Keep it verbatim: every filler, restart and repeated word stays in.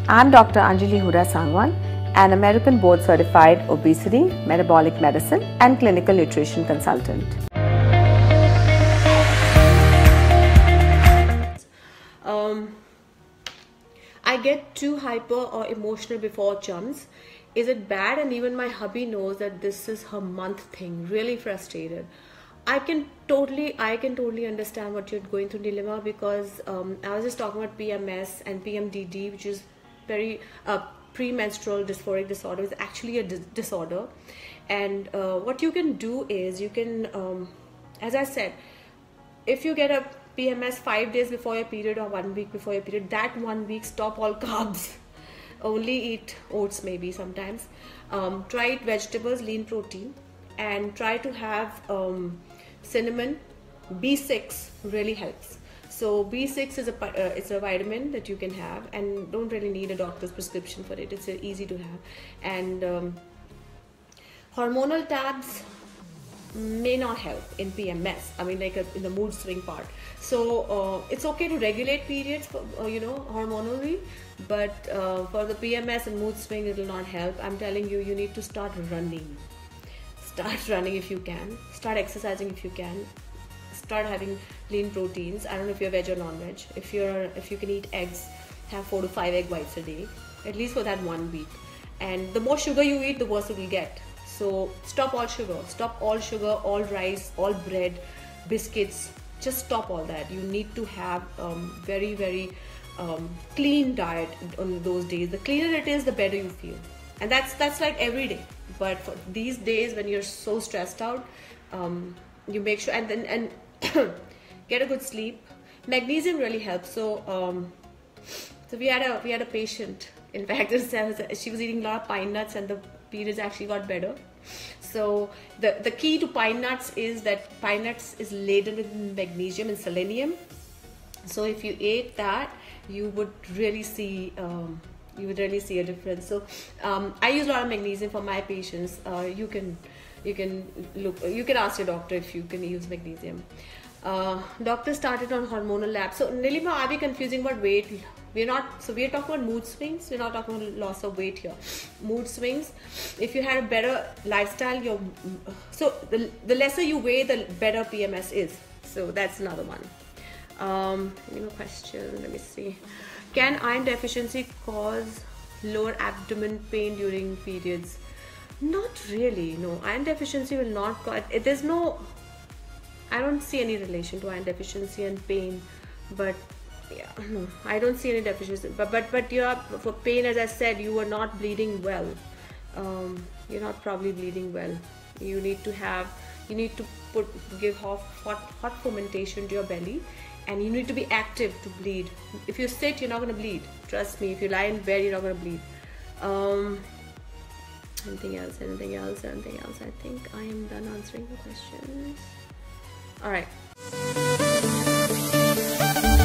I'm Doctor Anjali Hura Sangwan, an American board certified obesity, metabolic medicine and clinical nutrition consultant. Um, I get too hyper or emotional before chums. Is it bad? And even my hubby knows that this is her month thing. Really frustrated. I can totally, I can totally understand what you're going through, Nilima, because um, I was just talking about P M S and P M D D, which is very uh, premenstrual dysphoric disorder. Is actually a dis disorder, and uh, what you can do is you can, um, as I said, if you get a P M S five days before your period or one week before your period, that one week stop all carbs. Only eat oats maybe sometimes. Um, try eat vegetables, lean protein, and try to have um, cinnamon. B six really helps. So B six is a uh, it's a vitamin that you can have, and don't really need a doctor's prescription for it. It's uh, easy to have. And um, hormonal tabs may not help in P M S. I mean, like a, in the mood swing part. So uh, it's okay to regulate periods, for, uh, you know, hormonally, but uh, for the P M S and mood swing, it will not help. I'm telling you, you need to start running. Start running if you can. Start exercising if you can. Start having lean proteins. I don't know if you're veg or non-veg. If you're, if you can eat eggs, have four to five egg whites a day, at least for that one week. And the more sugar you eat, the worse it will get. So stop all sugar. Stop all sugar, all rice, all bread, biscuits. Just stop all that. You need to have um, very, very um, clean diet on those days. The cleaner it is, the better you feel. And that's that's like every day. But for these days when you're so stressed out, um, you make sure and then and get a good sleep. Magnesium really helps. So um, so we had a we had a patient. In fact, she was eating a lot of pine nuts, and the periods actually got better. So the the key to pine nuts is that pine nuts is laden with magnesium and selenium. So if you ate that, you would really see um, you would really see a difference. So um, I use a lot of magnesium for my patients. Uh, you can you can look you can ask your doctor if you can use magnesium. Uh, doctor started on hormonal labs. So Nilima, are we confusing about weight? We're not. So we're talking about mood swings. We're not talking about loss of weight here. Mood swings. If you had a better lifestyle, your so the the lesser you weigh, the better P M S is. So that's another one. Um, any more question? Let me see. Can iron deficiency cause lower abdomen pain during periods? Not really. No, iron deficiency will not cause. There's no. I don't see any relation to iron deficiency and pain, but yeah, no, I don't see any deficiency. But but but you are for pain, as I said, you are not bleeding well. Um, you're not probably bleeding well. You need to have. You need to put give hot hot hot fermentation to your belly, and you need to be active to bleed. If you sit, you're not going to bleed. Trust me. If you lie in bed, you're not going to bleed. Um, anything else? Anything else? Anything else? I think I am done answering the questions. All right.